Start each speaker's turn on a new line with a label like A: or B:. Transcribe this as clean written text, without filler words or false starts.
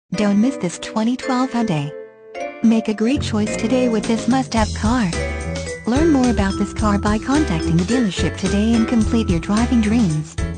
A: Don't miss this 2012 Hyundai. Make a great choice today with this must-have car. Learn more about this car by contacting the dealership today and complete your driving dreams.